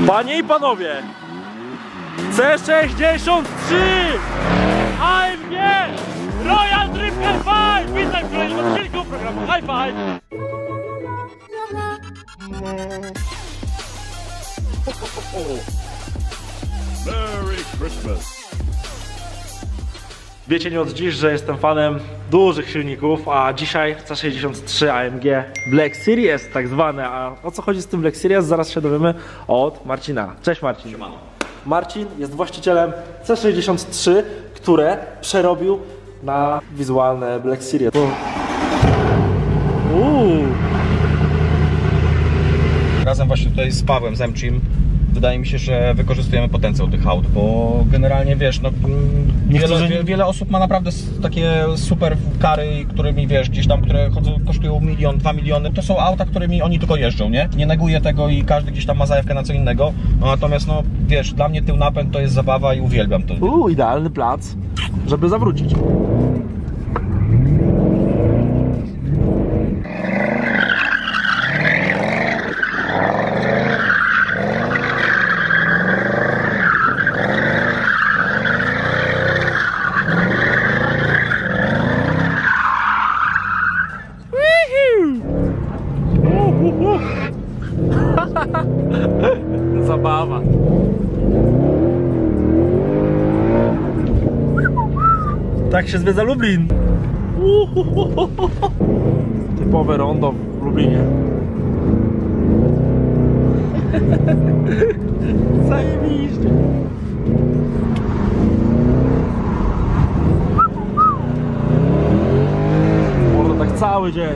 Panie i panowie, C63 AMG Royal Drift High-Five! Witam w kolejnym odcinku programu High-Five! Merry Christmas! Wiecie nie od dziś, że jestem fanem dużych silników, a dzisiaj C63 AMG Black Series tak zwane. A o co chodzi z tym Black Series? Zaraz się dowiemy od Marcina. Cześć Marcin. Siemano. Marcin jest właścicielem C63, które przerobił na wizualne Black Series. Razem właśnie tutaj z Pawłem, z M-Team, wydaje mi się, że wykorzystujemy potencjał tych aut, bo generalnie wiesz, no wiele osób ma naprawdę takie super kary, którymi wiesz, gdzieś tam, które kosztują 1 milion, 2 miliony, to są auta, którymi oni tylko jeżdżą, nie? Nie neguję tego i każdy gdzieś tam ma zajawkę na co innego, no, natomiast no wiesz, dla mnie tył napęd to jest zabawa i uwielbiam to. Idealny plac, żeby zawrócić. Zabawa. Tak się zwiedza Lublin. Typowe rondo w Lublinie. Zajebiście. Można tak cały dzień.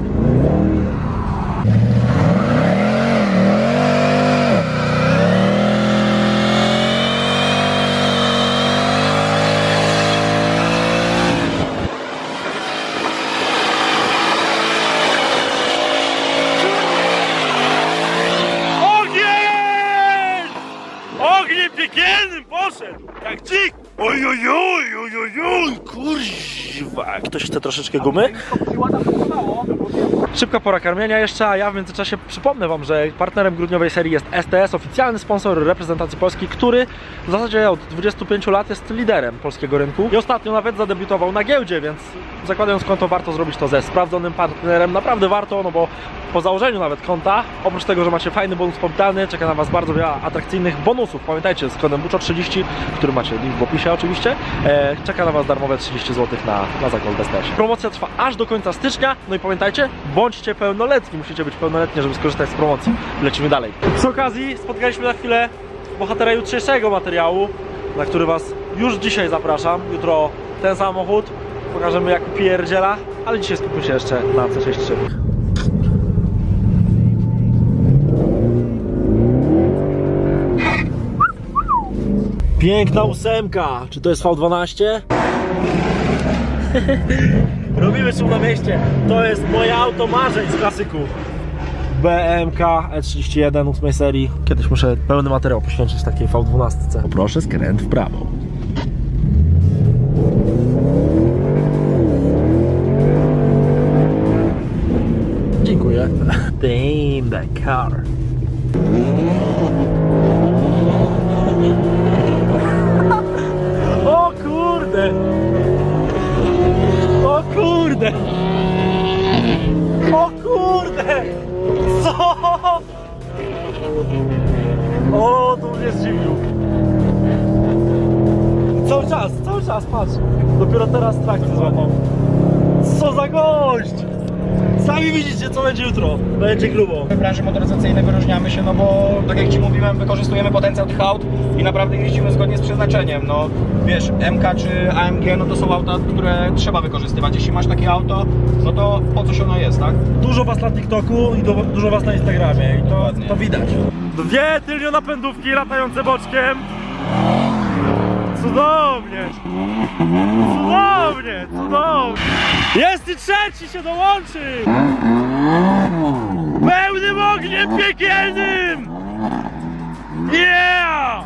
Piekielnym poszedł, jak dzik! Ojojoj, kurwa! Ktoś chce troszeczkę gumy? Szybka pora karmienia jeszcze, a ja w międzyczasie przypomnę wam, że partnerem grudniowej serii jest STS, oficjalny sponsor reprezentacji Polski, który w zasadzie od 25 lat jest liderem polskiego rynku i ostatnio nawet zadebiutował na giełdzie, więc zakładając konto warto zrobić to ze sprawdzonym partnerem, naprawdę warto, no bo po założeniu nawet konta, oprócz tego, że macie fajny bonus powitalny, czeka na was bardzo wiele atrakcyjnych bonusów. Pamiętajcie, z kodem BUCZO30, który macie link w opisie oczywiście, czeka na was darmowe 30 zł na zakład w STS. Promocja trwa aż do końca stycznia, no i pamiętajcie, bądźcie pełnoletni, musicie być pełnoletni, żeby skorzystać z promocji. Lecimy dalej. Przy okazji spotkaliśmy na chwilę bohatera jutrzejszego materiału, na który was już dzisiaj zapraszam. Jutro ten samochód, pokażemy jak pierdziela, ale dzisiaj skupimy się jeszcze na C63. Piękna ósemka! Czy to jest V12? Robimy szum na mieście. To jest moje auto marzeń z klasyków. BMK E31 8 serii. Kiedyś muszę pełny materiał poświęcić takiej V12. Poproszę skręt w prawo. Dziękuję. Damn that car. O kurde! O kurde! O kurde! Co? O, to mnie zdziwił. Cały czas, patrz. Dopiero teraz trakcję złapał. Co za gość! Sami widzicie, co będzie jutro. Będzie grubo. W branży motoryzacyjnej wyróżniamy się, no bo tak jak ci mówiłem, wykorzystujemy potencjał tych aut i naprawdę jeździmy zgodnie z przeznaczeniem. No wiesz, MK czy AMG, no to są auta, które trzeba wykorzystywać. Jeśli masz takie auto, no to po coś ono jest, tak? Dużo was na TikToku i dużo was na Instagramie i to widać. Dwie tylnionapędówki latające boczkiem. Cudownie! Cudownie! Cudownie! Jest i trzeci się dołączył! Pełnym ogniem piekielnym! Yeah!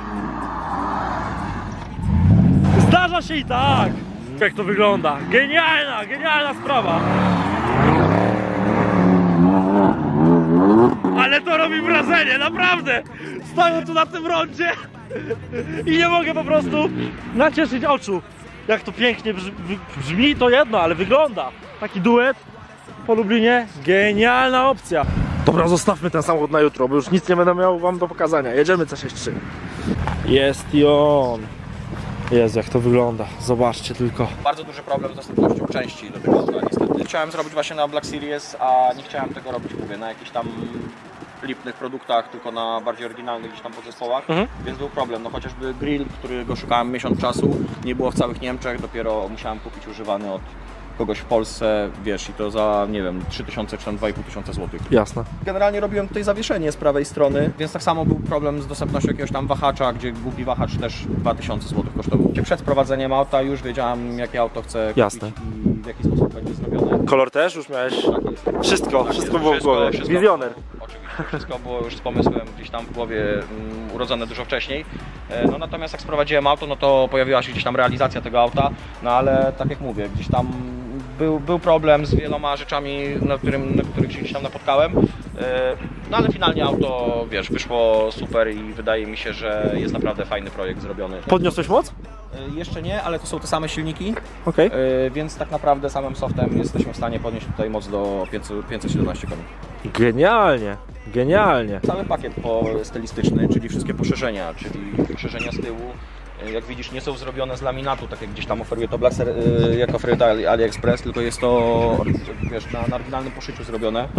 Zdarza się i tak! Jak to wygląda? Genialna sprawa! Ale to robi wrażenie, naprawdę! Stoję tu na tym rondzie i nie mogę po prostu nacieszyć oczu. Jak to pięknie brzmi, to jedno, ale wygląda. Taki duet po Lublinie, genialna opcja. Dobra, zostawmy ten samochód na jutro, bo już nic nie będę miał wam do pokazania. Jedziemy C63. Jest i on. Jezu, jak to wygląda. Zobaczcie tylko. Bardzo duży problem z dostępnością części do tego auta, niestety. Chciałem zrobić właśnie na Black Series, a nie chciałem tego robić, mówię, na jakichś tam lipnych produktach, tylko na bardziej oryginalnych gdzieś tam podzespołach, więc był problem. No chociażby grill, którego szukałem miesiąc czasu, nie było w całych Niemczech, dopiero musiałem kupić używany od kogoś w Polsce, wiesz, i to za, nie wiem, 3000 czy tam 2500 zł. Jasne. Generalnie robiłem tutaj zawieszenie z prawej strony, więc tak samo był problem z dostępnością jakiegoś tam wahacza, gdzie głupi wahacz też 2000 zł kosztował. Przed sprowadzeniem auta już wiedziałem, jakie auto chcę kupić i w jaki sposób będzie zrobione. Kolor też już miałeś? Tak jest. Wszystko, Tak wszystko jest, było w głowie. Wizjoner. Oczywiście, wszystko było już z pomysłem gdzieś tam w głowie urodzone dużo wcześniej. No natomiast jak sprowadziłem auto, no to pojawiła się gdzieś tam realizacja tego auta, no ale tak jak mówię, gdzieś tam był problem z wieloma rzeczami, na których się gdzieś tam napotkałem. No ale finalnie auto, wiesz, wyszło super i wydaje mi się, że jest naprawdę fajny projekt zrobiony. Podniosłeś moc? Jeszcze nie, ale to są te same silniki, Okej. więc tak naprawdę samym softem jesteśmy w stanie podnieść tutaj moc do 517 koni. Genialnie, genialnie. Cały pakiet stylistyczny, czyli wszystkie poszerzenia, czyli poszerzenia z tyłu, jak widzisz, nie są zrobione z laminatu, tak jak gdzieś tam oferuje to Blaster, jak oferuje AliExpress, tylko jest to, wiesz, na oryginalnym poszyciu zrobione.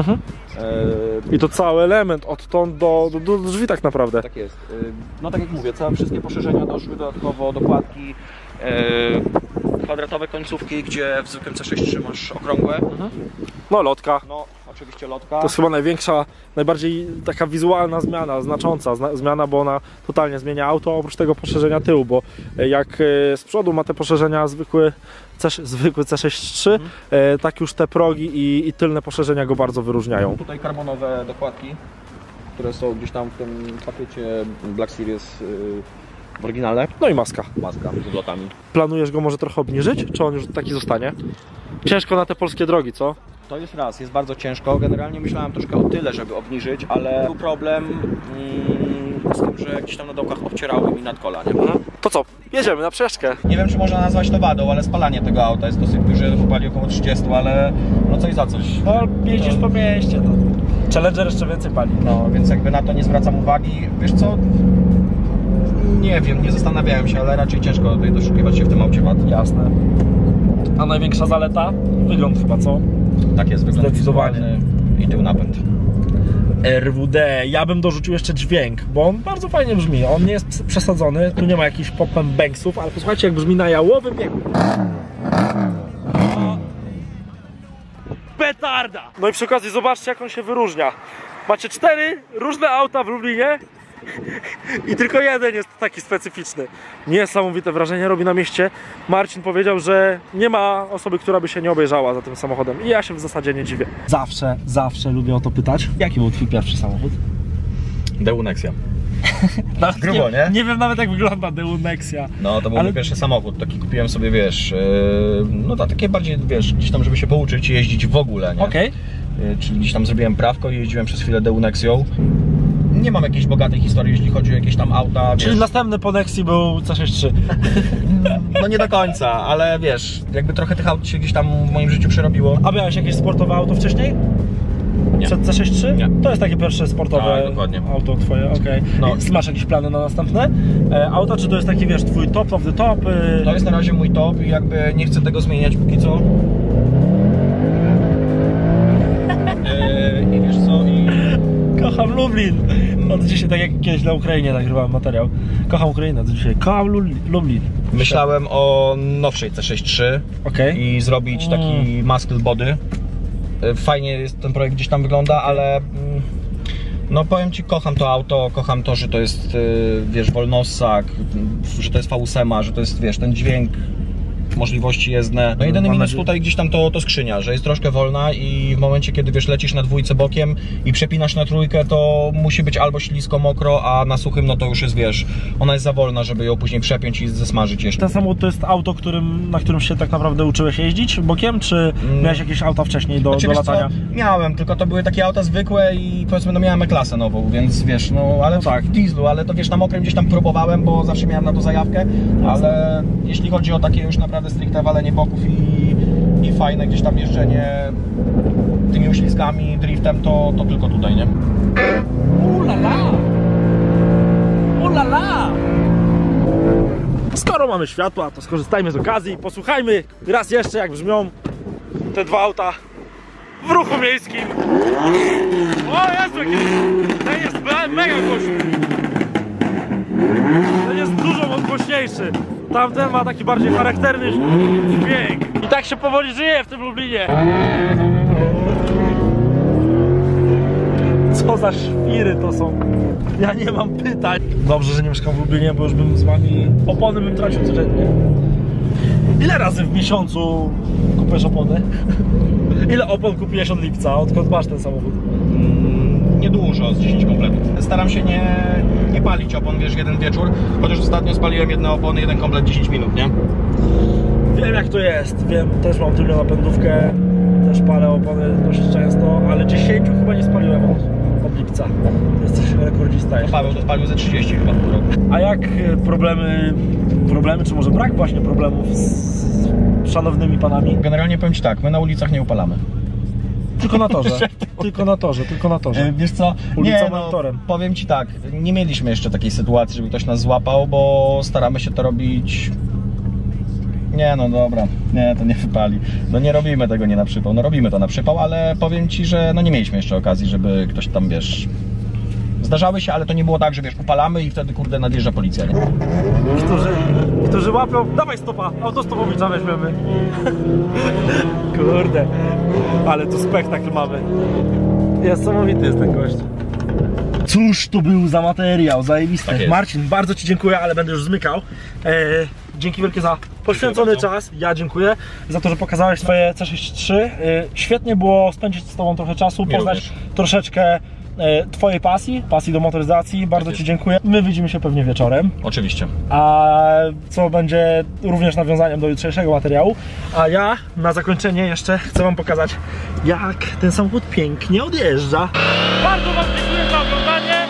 I to cały element, odtąd do drzwi tak naprawdę. Tak jest. No tak jak mówię, wszystkie poszerzenia doszły dodatkowo, dokładki, kwadratowe końcówki, gdzie w zwykłym C63 masz okrągłe. No lotka. No, oczywiście lotka. To jest chyba największa, najbardziej taka wizualna zmiana, znacząca zmiana, bo ona totalnie zmienia auto, oprócz tego poszerzenia tyłu, bo jak z przodu ma te poszerzenia zwykły C63, tak już te progi i tylne poszerzenia go bardzo wyróżniają. Tutaj karbonowe dokładki, które są gdzieś tam w tym pakiecie Black Series oryginalne. No i maska. Maska z lotami. Planujesz go może trochę obniżyć, czy on już taki zostanie? Ciężko na te polskie drogi, co? To jest raz, jest bardzo ciężko. Generalnie myślałem troszkę o tyle, żeby obniżyć, ale był problem z tym, że gdzieś tam na dołkach obcierały mi nadkola, nie? To co? Jedziemy na przejażdżkę. Nie wiem, czy można nazwać to wadą, ale spalanie tego auta jest dosyć duże, pali około 30, ale no coś za coś. No, jeździsz po mieście, to Challenger jeszcze więcej pali. No, więc jakby na to nie zwracam uwagi. Wiesz co? Nie wiem, nie zastanawiałem się, ale raczej ciężko tutaj doszukiwać się w tym aucie wad. Jasne. A największa zaleta? Wygląd chyba, co? Tak jest, wygląd Zdecydowanie. wizualny i tył napęd. RWD, ja bym dorzucił jeszcze dźwięk, bo on bardzo fajnie brzmi, on nie jest przesadzony, tu nie ma jakichś pop-up banksów, ale posłuchajcie, jak brzmi na jałowym biegu. Petarda! No i przy okazji zobaczcie, jak on się wyróżnia. Macie 4 różne auta w Lublinie i tylko jeden jest taki specyficzny. Niesamowite wrażenie robi na mieście. Marcin powiedział, że nie ma osoby, która by się nie obejrzała za tym samochodem i ja się w zasadzie nie dziwię. Zawsze lubię o to pytać. Jaki był twój pierwszy samochód? Daewoo Nexia. Grubo, nie? Nie wiem nawet, jak wygląda Daewoo Nexia. No to był mój pierwszy samochód, taki kupiłem sobie, wiesz, no to takie bardziej, wiesz, gdzieś tam, żeby się pouczyć jeździć w ogóle, nie? Okej. Czyli gdzieś tam zrobiłem prawko i jeździłem przez chwilę Daewoo Nexią. Nie mam jakiejś bogatej historii, jeśli chodzi o jakieś tam auta, Czyli wiesz. następny po Nexi był C63. No nie do końca, ale wiesz, jakby trochę tych aut się gdzieś tam w moim życiu przerobiło. A miałeś jakieś sportowe auto wcześniej? Nie. Przed C63? Nie. To jest takie pierwsze sportowe Tak, dokładnie. auto twoje, okej. No. Masz jakieś plany na następne auta, czy to jest taki, wiesz, twój top of the top? To jest na razie mój top i jakby nie chcę tego zmieniać póki co. I wiesz co, Kocham Lublin! Od dzisiaj, tak jak kiedyś na Ukrainie nagrywałem materiał. Kocham Ukrainę, to dzisiaj kocham Lublin. myślałem o nowszej C63 i zrobić taki muscle body. Fajnie jest ten projekt gdzieś tam wygląda, ale no powiem Ci, kocham to auto, kocham to, że to jest, wiesz, wolnossak, że to jest V8, że to jest, wiesz, ten dźwięk możliwości jezdne. No jedyny minus tutaj gdzieś tam to skrzynia, że jest troszkę wolna i w momencie, kiedy wiesz, lecisz na dwójce bokiem i przepinasz na trójkę, to musi być albo ślisko, mokro, a na suchym no to już jest, wiesz, ona jest za wolna, żeby ją później przepiąć i zesmażyć jeszcze. Ten samochód to jest auto, na którym się tak naprawdę uczyłeś jeździć bokiem, czy miałeś jakieś auta wcześniej do latania? Co? Miałem, tylko to były takie auta zwykłe i powiedzmy, no miałem E-klasę nową, więc wiesz, no ale tak, w dieslu, ale to wiesz, na mokrym gdzieś tam próbowałem, bo zawsze miałem na to zajawkę, ale jeśli chodzi o takie już naprawdę stricte walenie boków i fajne gdzieś tam jeżdżenie tymi uślizgami, driftem, to tylko tutaj, nie? Ulala! Ulala! Skoro mamy światła, to skorzystajmy z okazji i posłuchajmy raz jeszcze, jak brzmią te dwa auta w ruchu miejskim. O Jezu, ten jest mega głośny. Ten jest dużo głośniejszy. Tamten ma taki bardziej charakterny dźwięk. I tak się powoli żyje w tym Lublinie. Co za świry to są. Ja nie mam pytań. Dobrze, że nie mieszkam w Lublinie, bo już bym z wami opony bym tracił codziennie. Ile razy w miesiącu kupujesz opony? Ile opon kupiłeś od lipca? Odkąd masz ten samochód? Niedużo, z 10 kompletów. Staram się nie palić opon, wiesz, jeden wieczór, chociaż ostatnio spaliłem jedne opony, jeden komplet 10 minut, nie? Wiem jak to jest, wiem, też mam tylną napędówkę, też palę opony dość często, ale 10 chyba nie spaliłem od lipca. Jesteś rekordzista. Paweł to spalił ze 30 chyba w roku. A jak problemy, czy może brak właśnie problemów z szanownymi panami? Generalnie powiem ci tak, my na ulicach nie upalamy. Tylko na torze, tylko na torze, tylko na torze. Wiesz co, Ulicą torem. Powiem ci tak, nie mieliśmy jeszcze takiej sytuacji, żeby ktoś nas złapał, bo staramy się to robić... Nie no dobra, nie, to nie wypali. No nie robimy tego nie na przypał, no robimy to na przypał, ale powiem ci, że no nie mieliśmy jeszcze okazji, żeby ktoś tam, wiesz... Zdarzały się, ale to nie było tak, że wiesz, upalamy i wtedy kurde nadjeżdża policja, nie? Którzy łapią, dawaj stopa, autostopowicza weźmiemy. Kurde, ale tu spektakl mamy. Niesamowity jest ten gość. Cóż to był za materiał, zajebisty. Tak Marcin, bardzo ci dziękuję, ale będę już zmykał. Dzięki wielkie za poświęcony czas. Ja dziękuję za to, że pokazałeś swoje C63. Świetnie było spędzić z tobą trochę czasu, poznać troszeczkę twojej pasji do motoryzacji. Bardzo ci dziękuję. My widzimy się pewnie wieczorem. Oczywiście. A co będzie również nawiązaniem do jutrzejszego materiału. A ja na zakończenie jeszcze chcę wam pokazać, jak ten samochód pięknie odjeżdża. Bardzo wam dziękuję za oglądanie.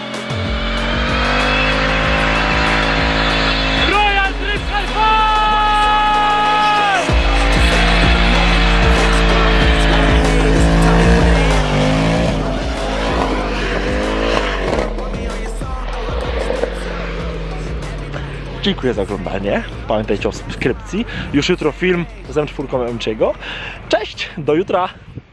Royal Drift High! Dziękuję za oglądanie. Pamiętajcie o subskrypcji. Już jutro film z M4 M3. Cześć, do jutra!